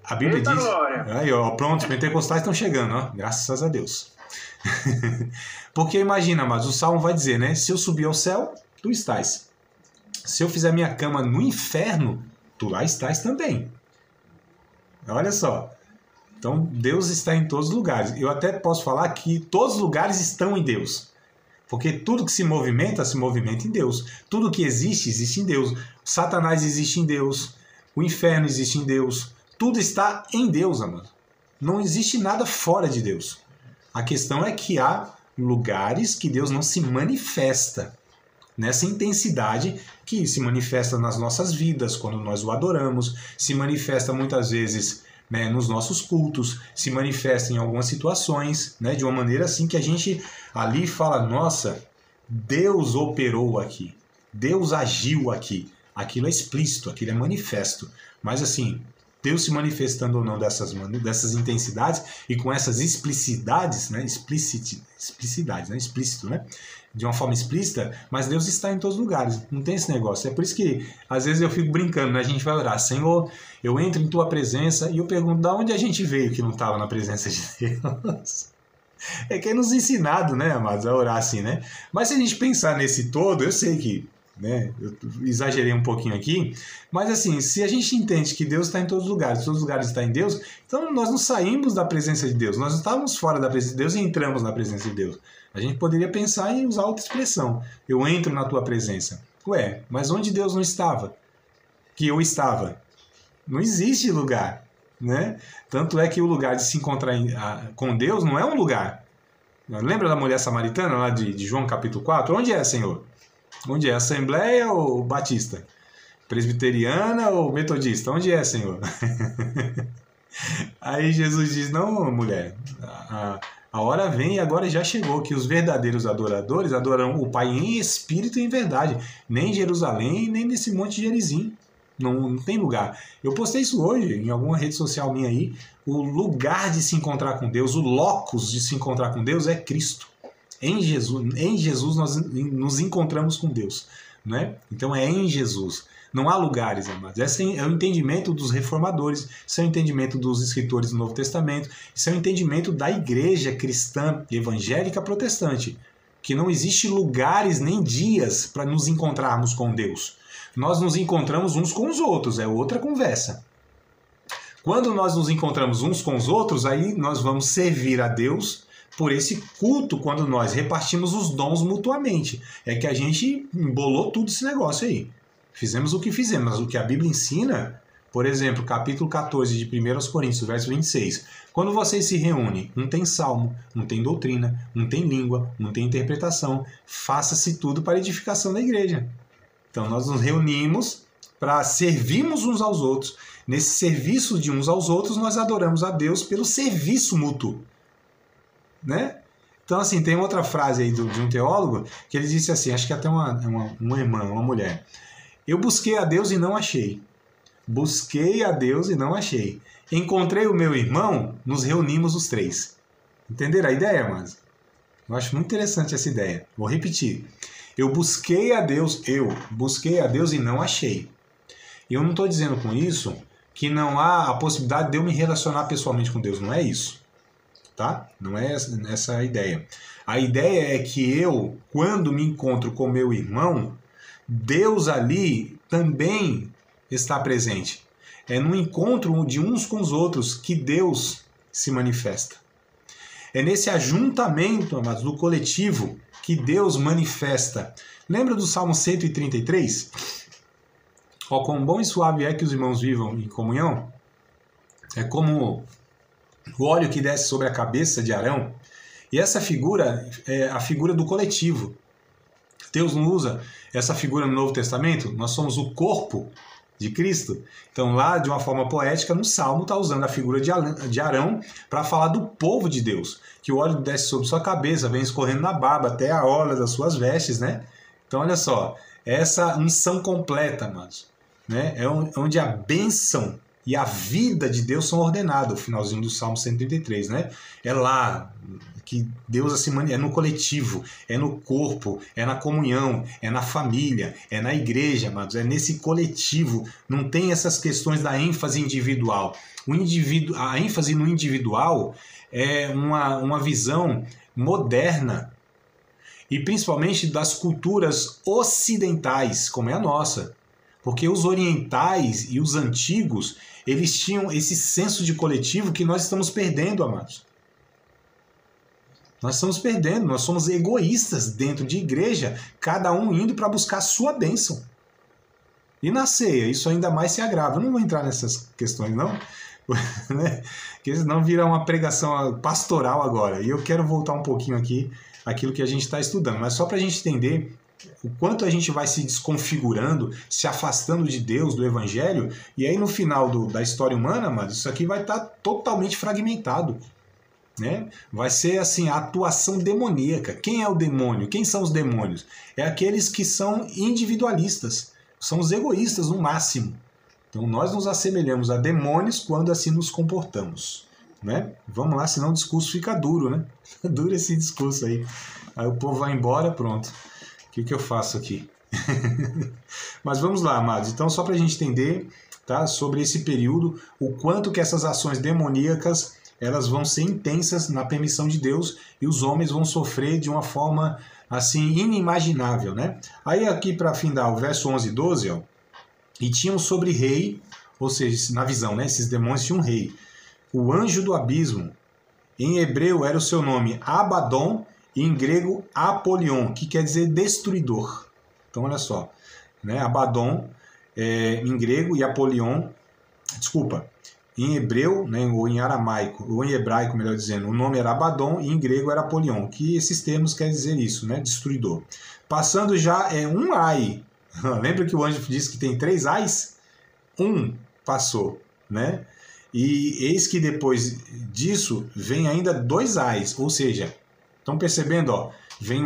A Bíblia Eita diz... glória! Aí, ó, pronto, os pentecostais estão chegando, ó, graças a Deus. Porque imagina, mas o Salmo vai dizer, né? Se eu subir ao céu, tu estás. Se eu fizer minha cama no inferno, tu lá estás também. Olha só. Então, Deus está em todos os lugares. Eu até posso falar que todos os lugares estão em Deus. Porque tudo que se movimenta em Deus. Tudo que existe, existe em Deus. Satanás existe em Deus. O inferno existe em Deus. Tudo está em Deus, amado. Não existe nada fora de Deus. A questão é que há lugares que Deus não se manifesta nessa intensidade que se manifesta nas nossas vidas, quando nós o adoramos, se manifesta muitas vezes, né, nos nossos cultos, se manifesta em algumas situações, né, de uma maneira assim que a gente ali fala, nossa, Deus operou aqui, Deus agiu aqui, aquilo é explícito, aquilo é manifesto, mas assim, Deus se manifestando ou não dessas intensidades e com essas explicidades, né, explicidades, né, explícito, né, de uma forma explícita, mas Deus está em todos os lugares, não tem esse negócio. É por isso que às vezes eu fico brincando, né? A gente vai orar, Senhor, eu entro em tua presença e eu pergunto, da onde a gente veio que não estava na presença de Deus? É que é nos ensinado, né, amados, a orar assim, né? Mas se a gente pensar nesse todo, eu sei que, né, eu exagerei um pouquinho aqui, mas assim, se a gente entende que Deus está em todos os lugares estão em Deus, então nós não saímos da presença de Deus, nós não estávamos fora da presença de Deus e entramos na presença de Deus. A gente poderia pensar em usar outra expressão, eu entro na tua presença. Ué, mas onde Deus não estava? Que eu estava? Não existe lugar, né? Tanto é que o lugar de se encontrar com Deus não é um lugar. Lembra da mulher samaritana lá de João capítulo 4? Onde é, Senhor? Onde é? Assembleia ou Batista? Presbiteriana ou Metodista? Onde é, Senhor? Aí Jesus diz, não, mulher, a hora vem e agora já chegou, que os verdadeiros adoradores adorarão o Pai em espírito e em verdade. Nem em Jerusalém, nem nesse monte de Gerizim. Não tem lugar. Eu postei isso hoje em alguma rede social minha aí. O lugar de se encontrar com Deus, o locus de se encontrar com Deus é Cristo. Em Jesus nós nos encontramos com Deus, né? Então é em Jesus. Não há lugares, amados. Esse é o entendimento dos reformadores, esse é o entendimento dos escritores do Novo Testamento, esse é o entendimento da igreja cristã evangélica protestante, que não existe lugares nem dias para nos encontrarmos com Deus. Nós nos encontramos uns com os outros, é outra conversa. Quando nós nos encontramos uns com os outros, aí nós vamos servir a Deus por esse culto, quando nós repartimos os dons mutuamente. É que a gente embolou tudo esse negócio aí. Fizemos o que fizemos, mas o que a Bíblia ensina, por exemplo, capítulo 14 de 1 Coríntios, verso 26. Quando vocês se reúnem, um tem salmo, um tem doutrina, um tem língua, um tem interpretação, faça-se tudo para a edificação da igreja. Então nós nos reunimos para servirmos uns aos outros. Nesse serviço de uns aos outros, nós adoramos a Deus pelo serviço mútuo, né? Então, assim, tem outra frase aí de um teólogo que ele disse assim, acho que até uma irmã, uma mulher. Eu busquei a Deus e não achei. Busquei a Deus e não achei. Encontrei o meu irmão, nos reunimos os três. Entenderam a ideia, mas? Eu acho muito interessante essa ideia. Vou repetir. Eu busquei a Deus e não achei. E eu não estou dizendo com isso que não há a possibilidade de eu me relacionar pessoalmente com Deus. Não é isso. Tá? Não é essa a ideia. A ideia é que eu, quando me encontro com meu irmão, Deus ali também está presente. É no encontro de uns com os outros que Deus se manifesta. É nesse ajuntamento, amados, do coletivo que Deus manifesta. Lembra do Salmo 133? Ó, quão bom e suave é que os irmãos vivam em comunhão. É como o óleo que desce sobre a cabeça de Arão. E essa figura é a figura do coletivo. Deus não usa essa figura no Novo Testamento. Nós somos o corpo de Cristo. Então lá, de uma forma poética, no Salmo está usando a figura de Arão para falar do povo de Deus. Que o óleo desce sobre sua cabeça, vem escorrendo na barba até a orla das suas vestes, né? Então olha só, essa unção completa, amados, né? É onde a bênção e a vida de Deus são ordenadas, o finalzinho do Salmo 133, né? É lá que Deus é no coletivo, é no corpo, é na comunhão, é na família, é na igreja, amados, é nesse coletivo, não tem essas questões da ênfase individual. A ênfase no individual é uma visão moderna, e principalmente das culturas ocidentais, como é a nossa. Porque os orientais e os antigos, eles tinham esse senso de coletivo que nós estamos perdendo, amados. Nós estamos perdendo, nós somos egoístas dentro de igreja, cada um indo para buscar a sua bênção. E na ceia, isso ainda mais se agrava. Eu não vou entrar nessas questões, não, né? Porque senão vira uma pregação pastoral agora. E eu quero voltar um pouquinho aqui àquilo que a gente está estudando, mas só para a gente entender o quanto a gente vai se desconfigurando, se afastando de Deus, do Evangelho, e aí no final da história humana, mas isso aqui vai estar totalmente fragmentado, né? Vai ser assim, a atuação demoníaca. Quem é o demônio? Quem são os demônios? É aqueles que são individualistas, são os egoístas no máximo. Então nós nos assemelhamos a demônios quando assim nos comportamos, né? Vamos lá, senão o discurso fica duro, né? Duro esse discurso aí. Aí o povo vai embora, pronto. O que eu faço aqui? Mas vamos lá, amados. Então, só para a gente entender, tá, sobre esse período, o quanto que essas ações demoníacas elas vão ser intensas na permissão de Deus e os homens vão sofrer de uma forma assim inimaginável, né? Aí aqui para findar o verso 11 e 12, ó, e tinham sobre rei, ou seja, na visão, né, esses demônios tinham um rei, o anjo do abismo. Em hebreu era o seu nome Abaddon, e em grego Apolion, que quer dizer destruidor. Então olha só, né? Abaddon em grego e Apolion, desculpa, em hebreu, né, ou em aramaico, ou em hebraico, melhor dizendo, o nome era Abaddon e em grego era Apolion, que esses termos querem dizer isso, né? Destruidor. Passando já um ai. Lembra que o anjo disse que tem 3 ais? Um passou, né? E eis que depois disso vem ainda 2 ais, ou seja, estão percebendo, ó, vem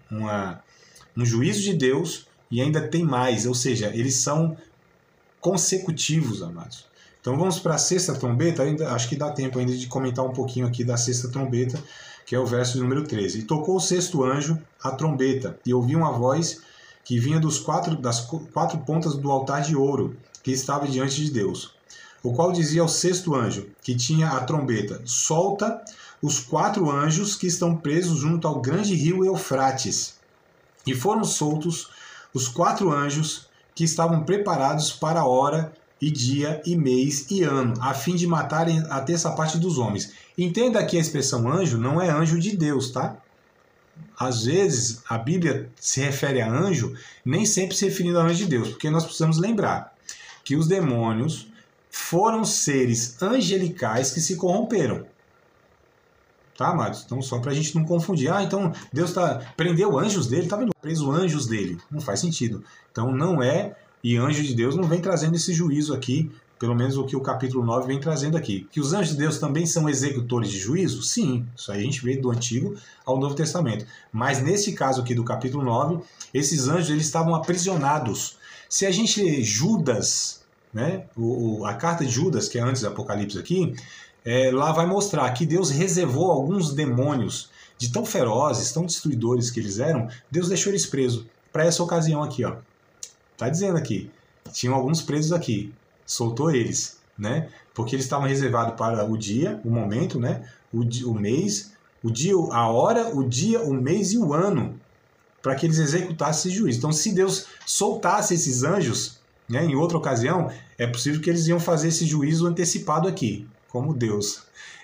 um juízo de Deus e ainda tem mais, ou seja, eles são consecutivos, amados. Então vamos para a 6ª trombeta, ainda, acho que dá tempo ainda de comentar um pouquinho aqui da 6ª trombeta, que é o verso número 13. E tocou o 6º anjo a trombeta, e ouvi uma voz que vinha das 4 pontas do altar de ouro, que estava diante de Deus, o qual dizia ao 6º anjo, que tinha a trombeta: solta os 4 anjos que estão presos junto ao grande rio Eufrates. E foram soltos os 4 anjos que estavam preparados para a hora e dia e mês e ano, a fim de matarem a terça parte dos homens. Entenda que a expressão anjo não é anjo de Deus, tá? Às vezes a Bíblia se refere a anjo, nem sempre se referindo a anjo de Deus, porque nós precisamos lembrar que os demônios foram seres angelicais que se corromperam. Tá, amados? Então, só para a gente não confundir. Ah, então Deus prendeu anjos dele, tá vendo? Preso anjos dele. Não faz sentido. Então, não é, e anjo de Deus não vem trazendo esse juízo aqui, pelo menos o que o capítulo 9 vem trazendo aqui. Que os anjos de Deus também são executores de juízo? Sim, isso aí a gente vê do Antigo ao Novo Testamento. Mas nesse caso aqui do capítulo 9, esses anjos eles estavam aprisionados. Se a gente lê Judas, né, a carta de Judas, que é antes do Apocalipse aqui, lá vai mostrar que Deus reservou alguns demônios de tão ferozes, tão destruidores que eles eram, Deus deixou eles presos para essa ocasião aqui, ó. Tá dizendo aqui, tinham alguns presos aqui, soltou eles, né? Porque eles estavam reservados para o dia, o momento, né? O mês, o dia, a hora, o dia, o mês e o ano, para que eles executassem esse juízo. Então, se Deus soltasse esses anjos, né, em outra ocasião, é possível que eles iam fazer esse juízo antecipado aqui. Como Deus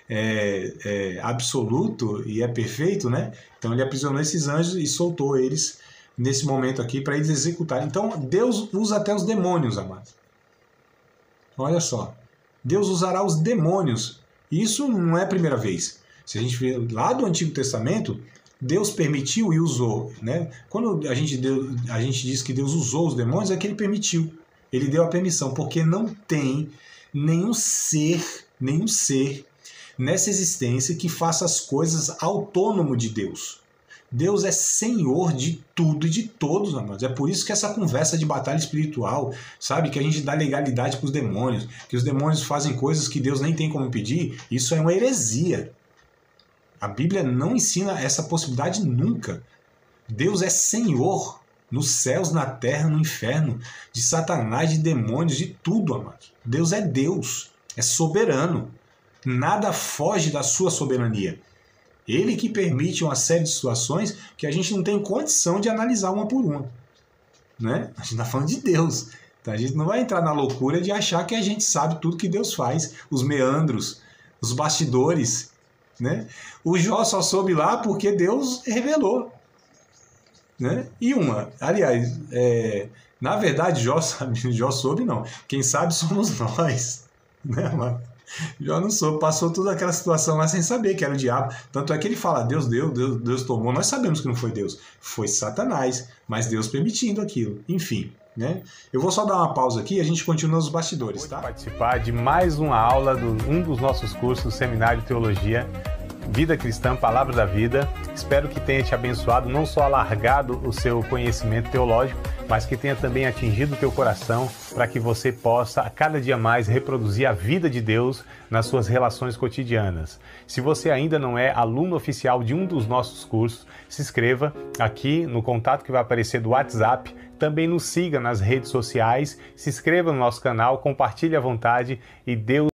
é absoluto e é perfeito, né? Então ele aprisionou esses anjos e soltou eles nesse momento aqui para eles executarem. Então Deus usa até os demônios, amados. Olha só, Deus usará os demônios. Isso não é a primeira vez. Se a gente vê lá do Antigo Testamento, Deus permitiu e usou, né? Quando a gente diz que Deus usou os demônios, é que ele permitiu. Ele deu a permissão, porque não tem nenhum ser nessa existência que faça as coisas autônomo de Deus. Deus é Senhor de tudo e de todos, amados. É por isso que essa conversa de batalha espiritual, sabe? Que a gente dá legalidade para os demônios, que os demônios fazem coisas que Deus nem tem como pedir, isso é uma heresia. A Bíblia não ensina essa possibilidade nunca. Deus é Senhor nos céus, na terra, no inferno, de Satanás, de demônios, de tudo, amados. Deus é Deus, é soberano. Nada foge da sua soberania. Ele que permite uma série de situações que a gente não tem condição de analisar uma por uma. Né? A gente está falando de Deus. Então a gente não vai entrar na loucura de achar que a gente sabe tudo que Deus faz, os meandros, os bastidores. Né? O Jó só soube lá porque Deus revelou. Né? E aliás, na verdade, Jó soube não. Quem sabe somos nós. Né, mano? Jó não soube, passou toda aquela situação lá sem saber que era o diabo. Tanto é que ele fala, Deus deu, Deus tomou. Nós sabemos que não foi Deus, foi Satanás, mas Deus permitindo aquilo. Enfim, né? Eu vou só dar uma pausa aqui e a gente continua nos bastidores, tá? Participar de mais uma aula de um dos nossos cursos, Seminário de Teologia, Vida Cristã, Palavra da Vida. Espero que tenha te abençoado, não só alargado o seu conhecimento teológico, mas que tenha também atingido o teu coração para que você possa, a cada dia mais, reproduzir a vida de Deus nas suas relações cotidianas. Se você ainda não é aluno oficial de um dos nossos cursos, se inscreva aqui no contato que vai aparecer do WhatsApp. Também nos siga nas redes sociais, se inscreva no nosso canal, compartilhe à vontade e Deus